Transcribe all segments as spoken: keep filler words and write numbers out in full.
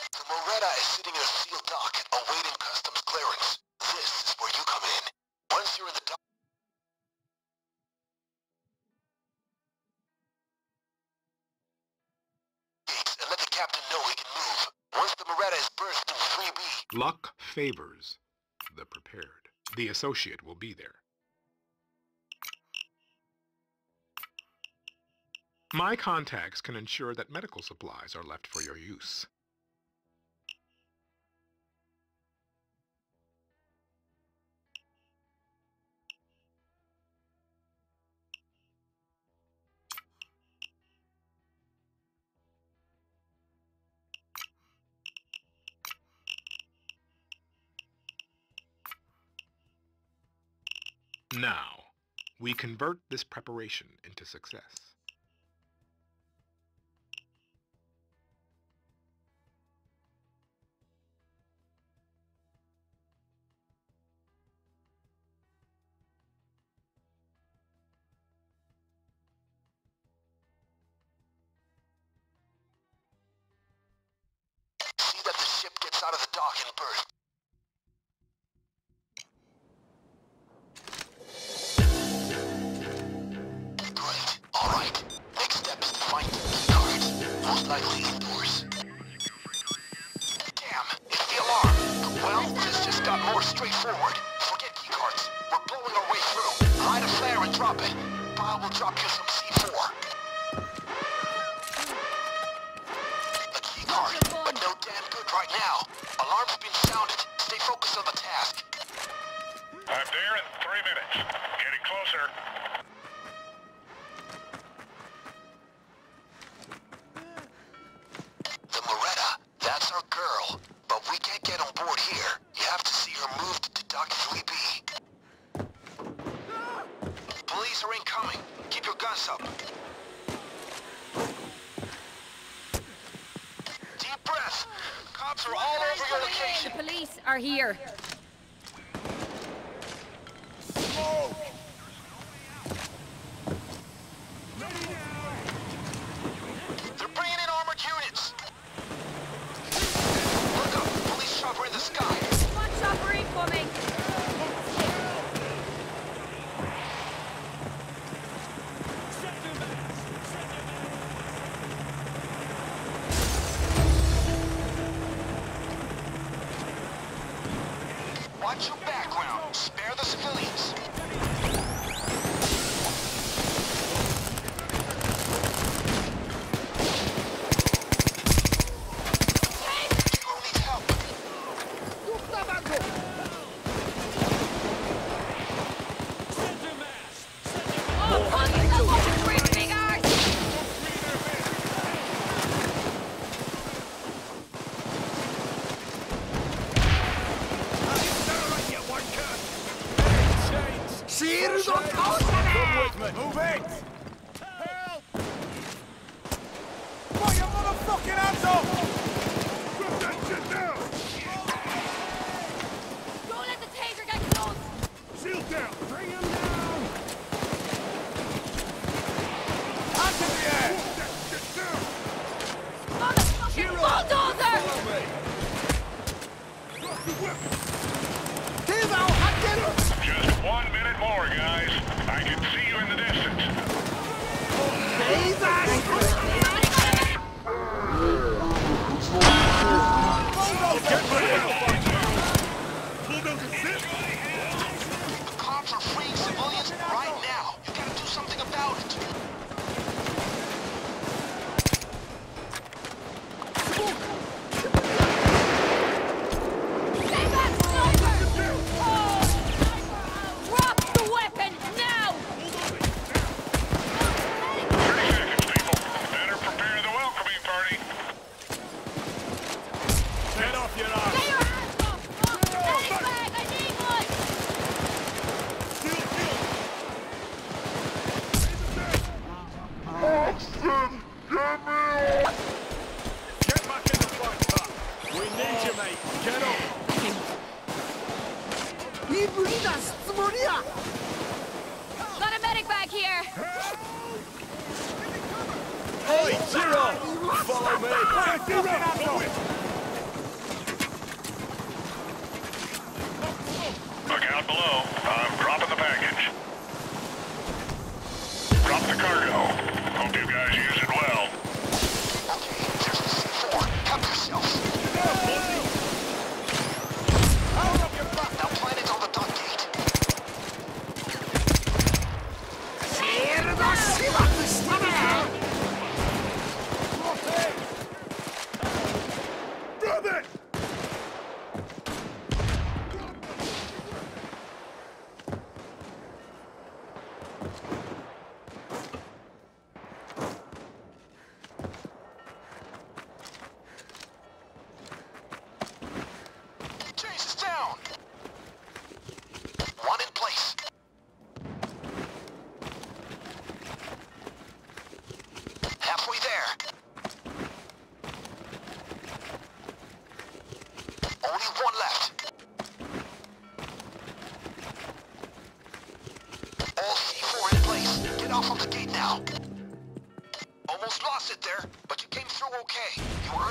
The Moretta is sitting in a sealed dock, awaiting customs clearance. This is where you come in. Once you're in the dock gates, and let the captain know he can move. Once the Moretta is berthed in three B. Luck favors the prepared. The associate will be there. My contacts can ensure that medical supplies are left for your use. Now, we convert this preparation into success. See that the ship gets out of the dock and berth. Great. All right. Next step is to find the key cards. Most likely indoors. Damn, it's the alarm. Well, this just got more straightforward. Forget key cards. We're blowing our way through. Light a flare and drop it. Bob will drop you some C four. A key card, but no damn good right now. Alarm's been sounded. Stay focused on the task. I'm there in three minutes. Getting closer. The Moretta, that's our girl. But we can't get on board here. You have to see her moved to Dock three B. Police are incoming. Keep your guns up. Deep breath. Cops are all over your location. The police are here. They're bringing in armored units. Look up. Police chopper in the sky. One chopper incoming. Watch your background. Spare the civilians. Hero needs help. Oh, fucking the fucking great big arse! Move it! Help! Put your motherfucking hands up! Drop that shit down! Don't let the taser get close! Shield down! Bring him down! Hands in the air! Drop that shit down! Motherfucking bulldozer! Follow me! Drop the weapon! He's out! I get him! Just one minute more, guys. I can see you in the distance. The cops are freeing civilians right now. You gotta do something about it. Stay back, sniper! Oh! Drop the weapon now! thirty seconds, people. Better prepare the welcoming party. Get off your ass! Get your hands up! Medic bag, I need one! Shield, shield! Get back in the fight, pal! We need you, mate! Get up! Got a medic bag here! Oi, Zero! Follow me! Zero!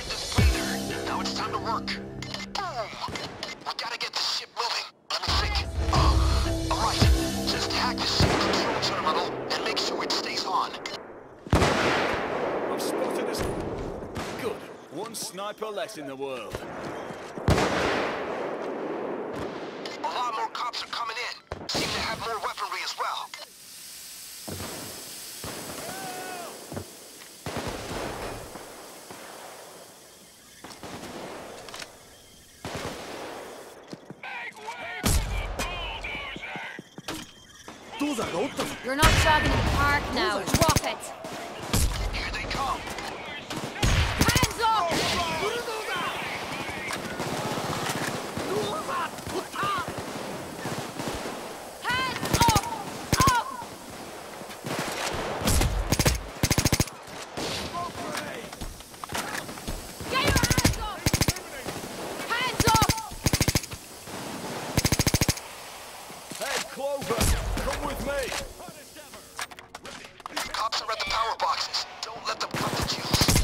earned this breather. Now it's time to work. Boom! We gotta get this ship moving. Let me think. Uh, alright. Just hack the ship control terminal and make sure it stays on. I've spotted this. Good. One sniper less in the world. A lot more cops are coming in. Seem to have more weaponry as well. You're not jogging in the park now. Drop it. Here they come. Hands up! Hands up! Up! Get your hands up! Hands up! Hey, Clover! Come with me! Cops are at the power boxes. Don't let them cut the juice.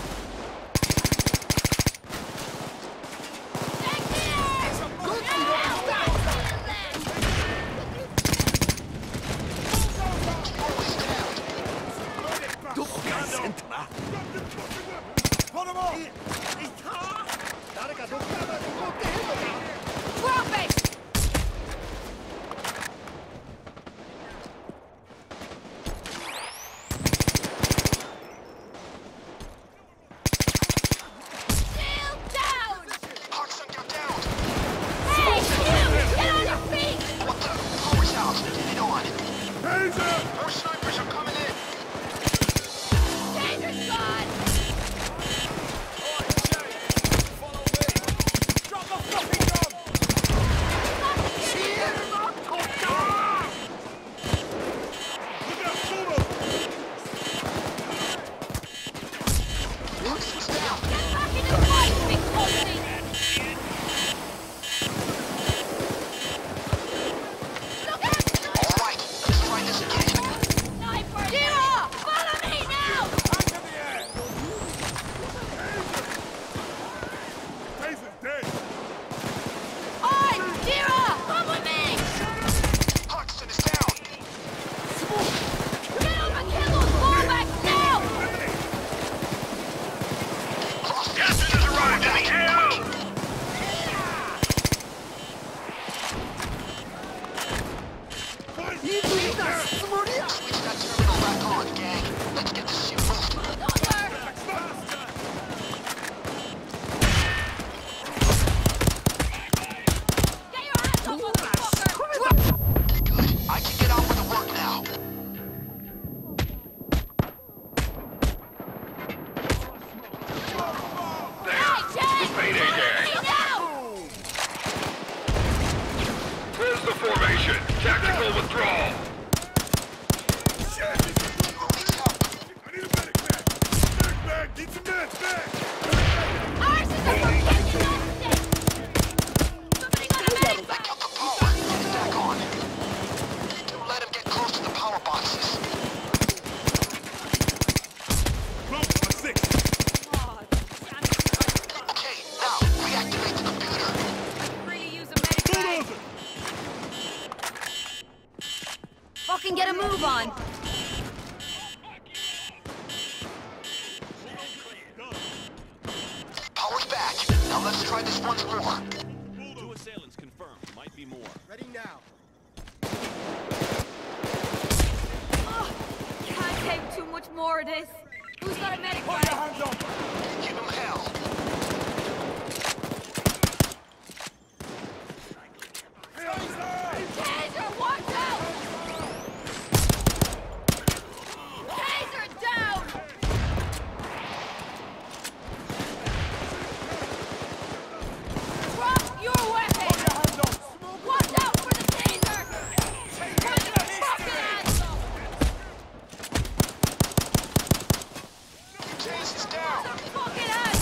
Drop it! Still down! Hawkson, you're down. Hey, you! Get on your feet! What the? Power's out. Get it on. More snipers are coming in. Danger's gone! Follow me! Drop the fucking gun! Hawkson's down. Get back in the fight, big pussy! Look out! All right, let's try this again. Sniper! Dira! Follow me now! Oi! Dira! Come with me! Hawkson is down. Get him and kill those fallbacks now! Lost Gas has arrived in the A O! Switch that terminal back on, gang. Let's get this ship moved. Get your hands up, motherfucker! Good. I can get on with the work now. Hey, Jake! Payday gang. Hey, now! Where's the formation? Tactical withdrawal. Ours is a fucking stick! Somebody got a medic! I cut the power. Get it back on. Don't let him get close to the power boxes. Oh, damn it. Okay, now reactivate the computer. I could really use a medic bag. Fucking get a move on! Power's back. Now let's try this once more. Two assailants confirmed. Might be more. Ready now. Oh, can't take too much more of this. Who's got a medic bag? Give him hell. Taser, watch out! Taser down! Drop your weapon! Watch out for the taser! Put your fucking hands up! Chase is down. Fucking hands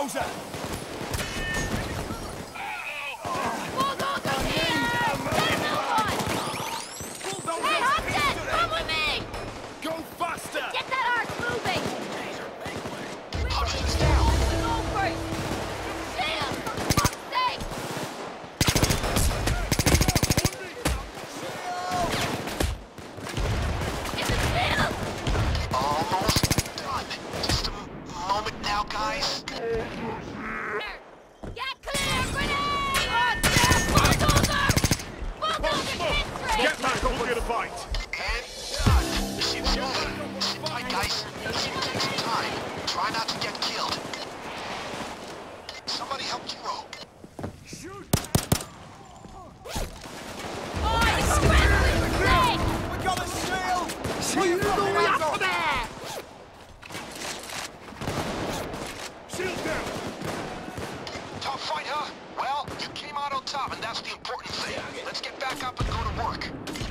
bulldozer! Bulldozer's here! Get a move on! Hey, Hudson! Come with me! Go faster! Get that arch moving! Hudson, down! Go first! Shield! For fuck's sake! Get the shield! Almost done. Just a m- moment now, guys. Get clear! Grenade! On there! Bulldozer! Bulldozer history! Get back up and get a bite! And done. Ship's moving. Sit tight, guys. This will take some time. Try not to get killed. Somebody help Kiro. Shoot! Oh, you friendly snake! We got a shield! Put your fucking hands up! Shield down! Tough fight, huh? Well, you came out on top, and that's the important thing. Let's get back up and go to work.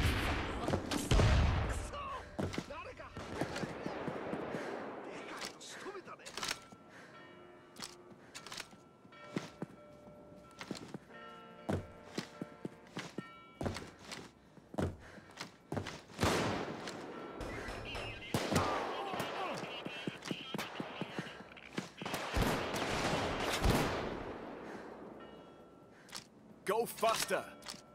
Go faster!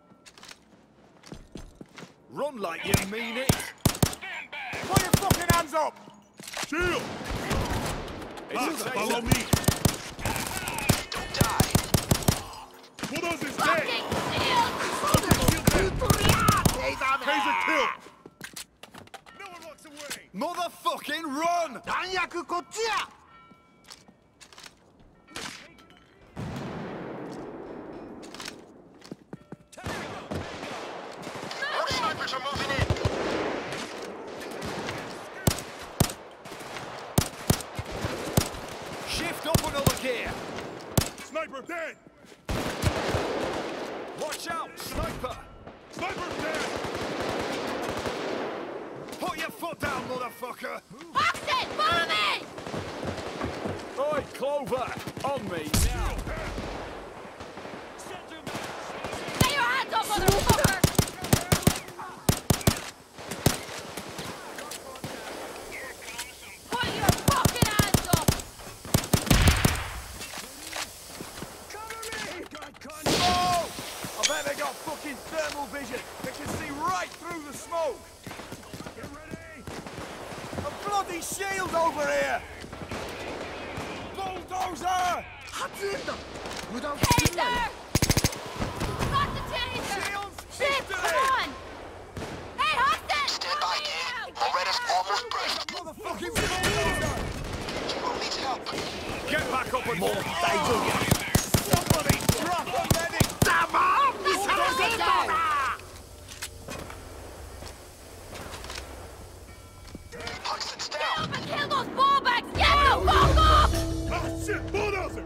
Run like you mean it! Put your fucking hands up! Shield! It's a follow me! Don't die. Bulldozer's Fucking shield! Taser kill! No one walks away! Motherfucking run! More snipers are moving in. Shift up another gear! Sniper dead! Watch out, sniper! Sniper dead! Put your foot down, motherfucker! Hoxton, follow me! Oi, Clover! On me now! Get your hands up, motherfucker! Put your fucking hands up! Oh! I bet they got fucking thermal vision. They can see right through the smoke. Get ready! A bloody shield over here! Bulldozer! Taser! Got the taser! Shields! Shit, come on! Hey, Hoxton! Stand by, Kane. Moretta's almost burst. Motherfucking bulldozer! Kiro needs help. Get back up and more danger! Somebody drop a medic! Huxton's Get down. up and kill those ballbacks! Get the fuck up! Oh shit! Bulldozer!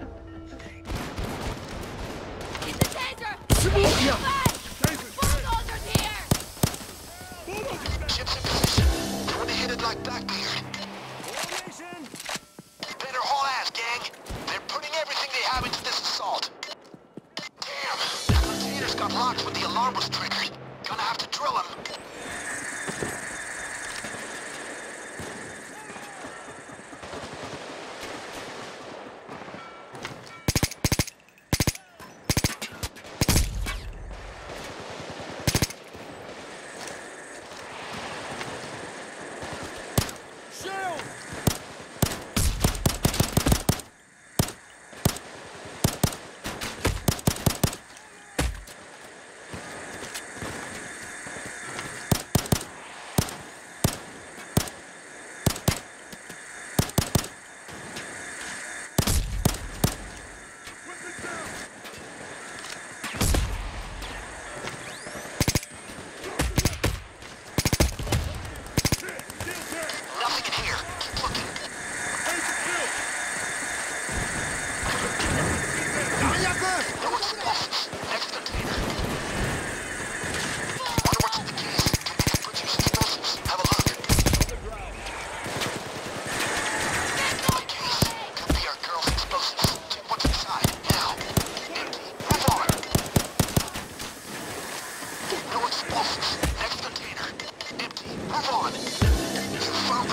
Get the taser! Taser! Bulldozer's here! Ship's in position. Don't want to hit it like Blackbeard. Better haul ass, gang. They're putting everything they have into this assault. Damn, the containers got locked when the alarm was triggered. Gonna have to drill them.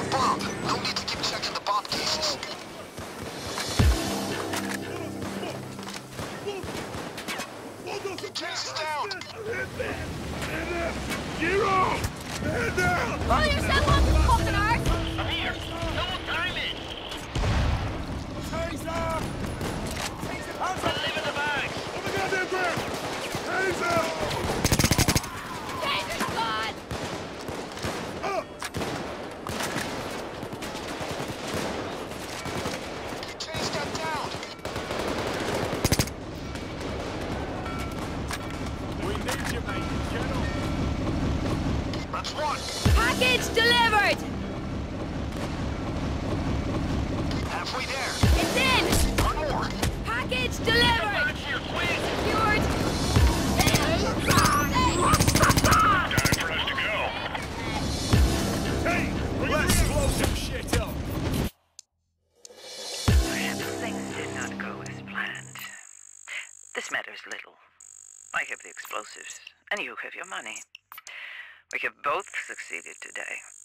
bomb. No need to keep checking the bomb cases. Chase is down. Zero! Head down! Pull yourself up, you fucking arse! I'm here. No time in. Taser! Hands I up! live in the bags. On the goddamn ground! Taser! Taser's gone! Up! Chase got down. We need you, mate. Get on. That's one. Package delivered! Halfway there. It's in! One more. Package delivered! Back here, quick. Secured! Time for us to go. Hey! Let's blow some shit up! Perhaps things did not go as planned. This matters little. I have the explosives, and you have your money. We have both succeeded today.